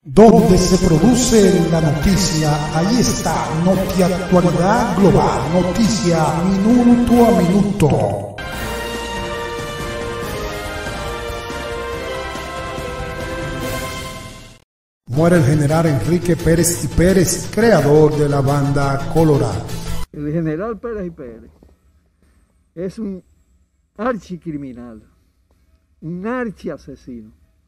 Donde se produce la noticia, ahí está NotiActualidad Global, noticia minuto a minuto. Muere el general Enrique Pérez y Pérez, creador de la banda Colorá. El general Pérez y Pérez es un archicriminal, un archiasesino.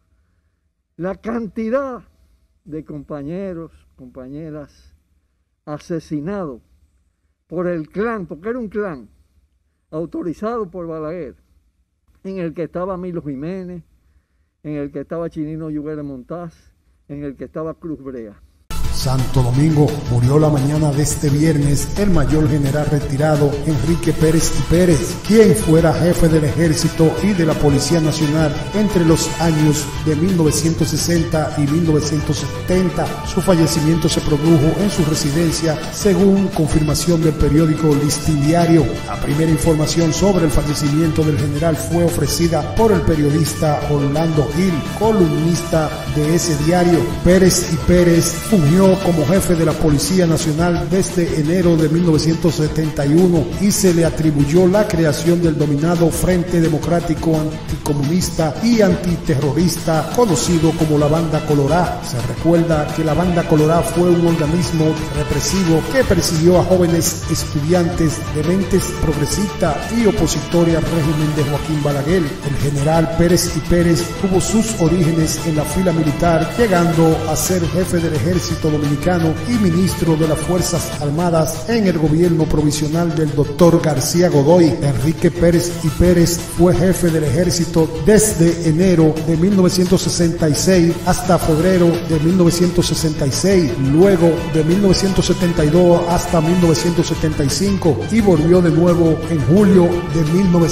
La cantidad de compañeros, compañeras asesinados por el clan, porque era un clan autorizado por Balaguer, en el que estaba Milo Jiménez, en el que estaba Chinino Yuguera Montaz, en el que estaba Cruz Brea. Santo Domingo murió la mañana de este viernes el mayor general retirado Enrique Pérez y Pérez, quien fuera jefe del Ejército y de la Policía Nacional entre los años de 1960 y 1970. Su fallecimiento se produjo en su residencia, según confirmación del periódico Listín Diario. La primera información sobre el fallecimiento del general fue ofrecida por el periodista Orlando Gil, columnista de ese diario. Pérez y Pérez fungió como jefe de la Policía Nacional desde enero de 1971 y se le atribuyó la creación del denominado Frente Democrático Anticomunista y Antiterrorista, conocido como la Banda Colorá. Se recuerda que la Banda Colorá fue un organismo represivo que persiguió a jóvenes estudiantes de mentes progresistas y opositores al régimen de Joaquín Balaguer. El general Pérez y Pérez tuvo sus orígenes en la fila militar, llegando a ser jefe del Ejército Dominicano y ministro de las Fuerzas Armadas en el gobierno provisional del doctor García Godoy. Enrique Pérez y Pérez fue jefe del Ejército desde enero de 1966 hasta febrero de 1966, luego de 1972 hasta 1975 y volvió de nuevo en julio de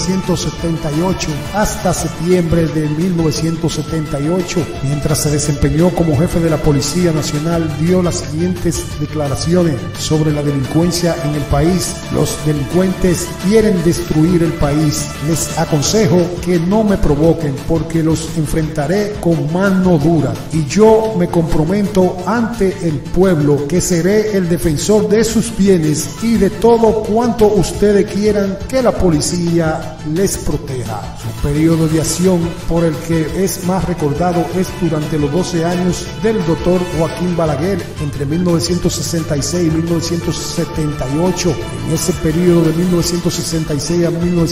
1978 hasta septiembre de 1978. Mientras se desempeñó como jefe de la Policía Nacional, dio las siguientes declaraciones sobre la delincuencia en el país. Los delincuentes quieren destruir el país. Les aconsejo que no me provoquen porque los enfrentaré con mano dura y yo me comprometo ante el pueblo que seré el defensor de sus bienes y de todo cuanto ustedes quieran que la policía les proteja. Su periodo de acción por el que es más recordado es durante los 12 años del doctor Joaquín Balaguer entre 1966 y 1978. En ese periodo de 1966 a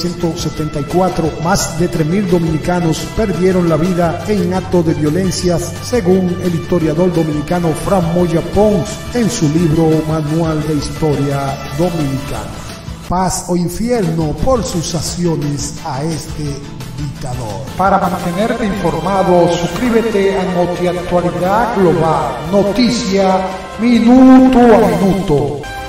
1974, más de 3.000 dominicanos perdieron la vida en actos de violencias, según el historiador dominicano Fran Moya Pons en su libro Manual de Historia Dominicana. Paz o infierno por sus acciones a este dictador. Para mantenerte informado, suscríbete a NotiActualidad Global, noticia minuto a minuto.